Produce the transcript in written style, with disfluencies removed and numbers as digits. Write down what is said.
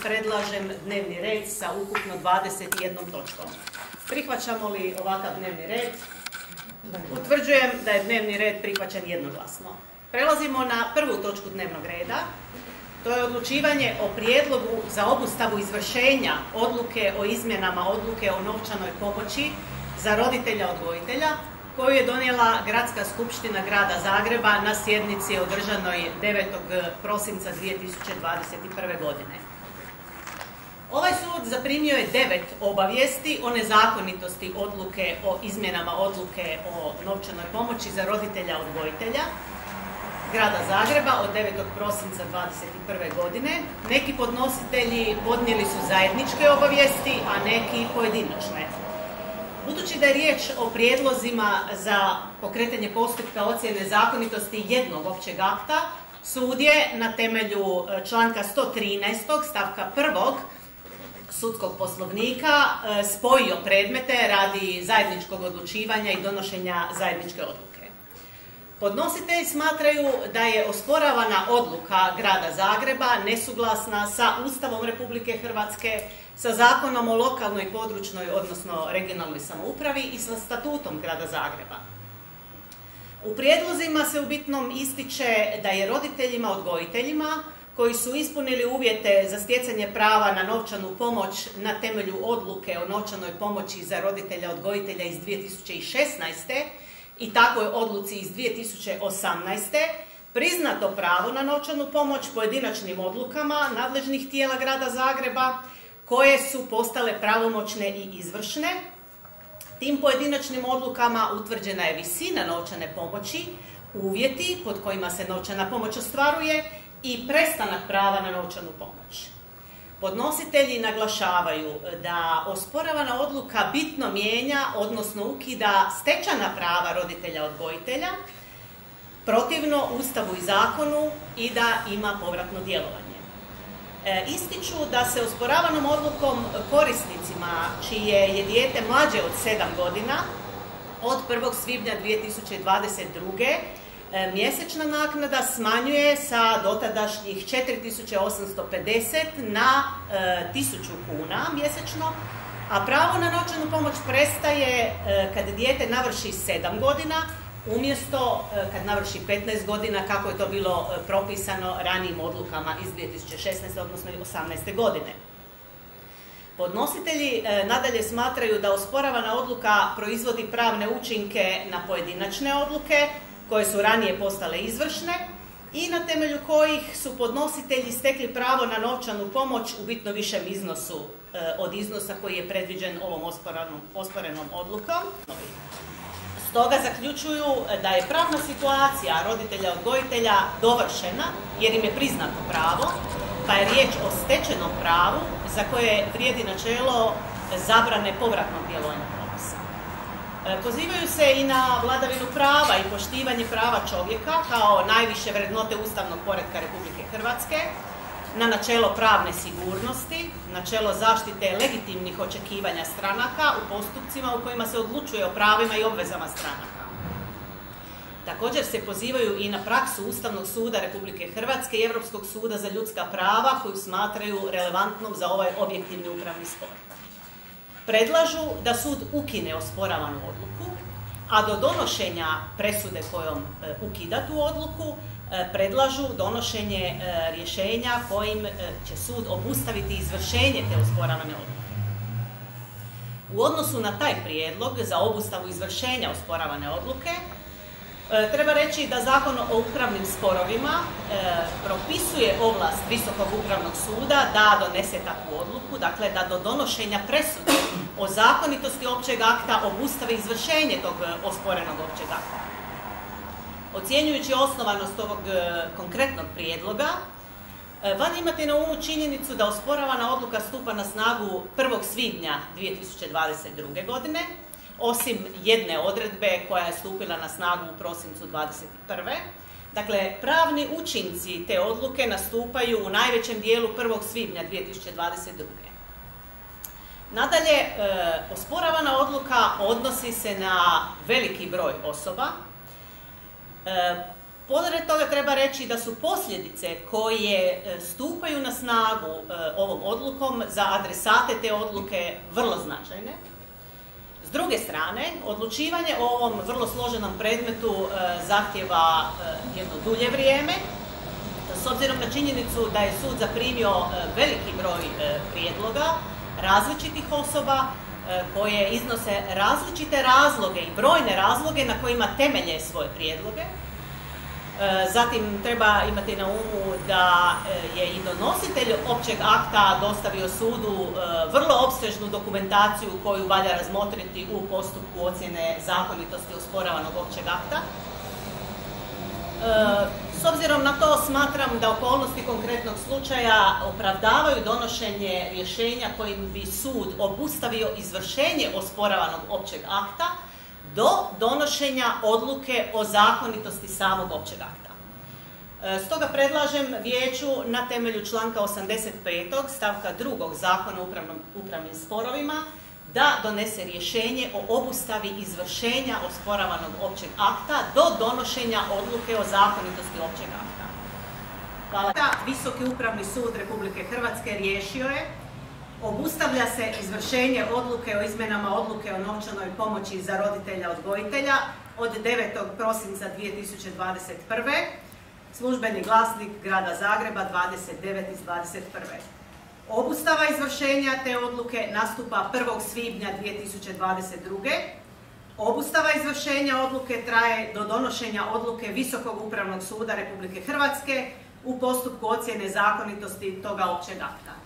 predlažem dnevni red sa ukupno 21 točkom. Prihvaćamo li ovakav dnevni red? Utvrđujem da je dnevni red prihvaćen jednoglasno. Prelazimo na prvu točku dnevnog reda. To je odlučivanje o prijedlogu za obustavu izvršenja odluke o izmjenama odluke o novčanoj pomoći za roditelja-odgojitelja, koju je donijela Gradska skupština Grada Zagreba na sjednici održanoj 9. prosinca 2021. godine. Ovaj sud zaprimio je 9 obavijesti o nezakonitosti odluke o izmjenama odluke o novčanoj pomoći za roditelja-odgojitelja Grada Zagreba od 9. prosinca 2021. godine. Neki podnositelji podnijeli su zajedničke obavijesti, a neki pojedinačne. Budući da je riječ o prijedlozima za pokretanje postupka ocjene zakonitosti jednog općeg akta, sud je na temelju članka 113. stavka 1. sudskog poslovnika spojio predmete radi zajedničkog odlučivanja i donošenja zajedničke odluke. Podnositelji smatraju da je osporavana odluka Grada Zagreba nesuglasna sa Ustavom Republike Hrvatske, sa Zakonom o lokalnoj i područnoj, odnosno regionalnoj samoupravi i sa Statutom Grada Zagreba. U prijedlozima se u bitnom ističe da je roditeljima odgojiteljima koji su ispunili uvjete za stjecanje prava na novčanu pomoć na temelju odluke o novčanoj pomoći za roditelja odgojitelja iz 2016. i takvoj odluci iz 2018. priznato pravo na novčanu pomoć pojedinačnim odlukama nadležnih tijela Grada Zagreba koje su postale pravomoćne i izvršne. Tim pojedinačnim odlukama utvrđena je visina novčane pomoći, uvjeti pod kojima se novčana pomoć ostvaruje i prestanak prava na novčanu pomoć. Podnositelji naglašavaju da osporavana odluka bitno mijenja, odnosno ukida stečena prava roditelja-odgojitelja, protivno Ustavu i zakonu i da ima povratno djelovanje. Ističu da se osporavanom odlukom korisnicima čije je dijete mlađe od 7 godina od 1. svibnja 2022. mjesečna naknada smanjuje sa dotadašnjih 4.850 na 1.000 kuna mjesečno, a pravo na novčanu pomoć prestaje kad dijete navrši 7 godina, umjesto kad navrši 15 godina, kako je to bilo propisano ranijim odlukama iz 2016. odnosno 2018. godine. Podnositelji nadalje smatraju da osporavana odluka proizvodi pravne učinke na pojedinačne odluke, koje su ranije postale izvršne i na temelju kojih su podnositelji stekli pravo na novčanu pomoć u bitno višem iznosu od iznosa koji je predviđen ovom osporenom odlukom. Stoga zaključuju da je pravna situacija roditelja-odgojitelja dovršena jer im je priznato pravo, pa je riječ o stečenom pravu za koje vrijedi načelo zabrane povratnog djelovanja propisa. Pozivaju se i na vladavinu prava i poštivanje prava čovjeka kao najviše vrednote ustavnog poretka Republike Hrvatske, na načelo pravne sigurnosti, načelo zaštite legitimnih očekivanja stranaka u postupcima u kojima se odlučuje o pravima i obvezama stranaka. Također se pozivaju i na praksu Ustavnog suda Republike Hrvatske i Europskog suda za ljudska prava koju smatraju relevantnom za ovaj objektivni upravni spor. Predlažu da sud ukine osporavanu odluku, a do donošenja presude kojom ukida tu odluku, predlažu donošenje rješenja kojim će sud obustaviti izvršenje te osporavane odluke. U odnosu na taj prijedlog za obustavu izvršenja osporavane odluke, treba reći da Zakon o upravnim sporovima propisuje ovlast Visokog upravnog suda da donese takvu odluku, dakle da do donošenja presude o zakonitosti općeg akta obustavi izvršenje tog osporenog općeg akta. Ocjenjujući osnovanost ovog konkretnog prijedloga, valja imati na umu činjenicu da osporavana odluka stupa na snagu 1. svibnja 2022. godine, osim jedne odredbe koja je stupila na snagu u prosincu 2021. Dakle, pravni učinci te odluke nastupaju u najvećem dijelu 1. svibnja 2022. Nadalje, osporavana odluka odnosi se na veliki broj osoba. Pored toga treba reći da su posljedice koje stupaju na snagu ovom odlukom za adresate te odluke vrlo značajne. S druge strane, odlučivanje o ovom vrlo složenom predmetu zahtjeva jedno dulje vrijeme, s obzirom na činjenicu da je sud zaprimio veliki broj prijedloga različitih osoba koje iznose različite razloge i brojne razloge na kojima temelje svoje prijedloge. Zatim treba imati na umu da je i donositelj općeg akta dostavio sudu vrlo opsežnu dokumentaciju koju valja razmotriti u postupku ocjene zakonitosti osporavanog općeg akta. S obzirom na to smatram da okolnosti konkretnog slučaja opravdavaju donošenje rješenja kojim bi sud obustavio izvršenje osporavanog općeg akta do donošenja odluke o zakonitosti samog općeg akta. Stoga predlažem vijeću na temelju članka 85. stavka 2. Zakona o upravnim sporovima da donese rješenje o obustavi izvršenja osporavanog općeg akta do donošenja odluke o zakonitosti općeg akta. Hvala. Visoki upravni sud Republike Hrvatske riješio je: obustavlja se izvršenje odluke o izmjenama odluke o novčanoj pomoći za roditelja-odgojitelja od 9. prosinca 2021. Službeni glasnik Grada Zagreba 29 iz 21. Obustava izvršenja te odluke nastupa 1. svibnja 2022. Obustava izvršenja odluke traje do donošenja odluke Visokog upravnog suda Republike Hrvatske u postupku ocjene zakonitosti toga općeg akta.